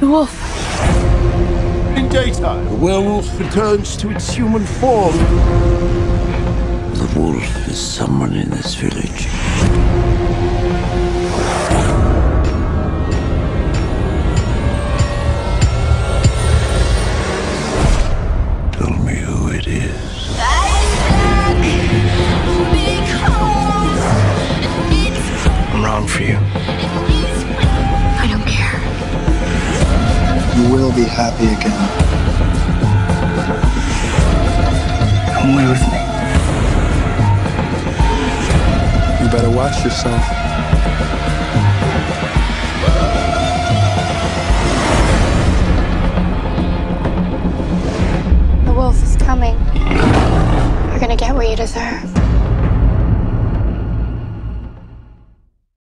wolf. In daytime, the werewolf returns to its human form. The wolf is someone in this village. Tell me who it is. I'm wrong for you. I don't care. You will be happy again. Come away with me. You better watch yourself. The wolf is coming. You're gonna get what you deserve.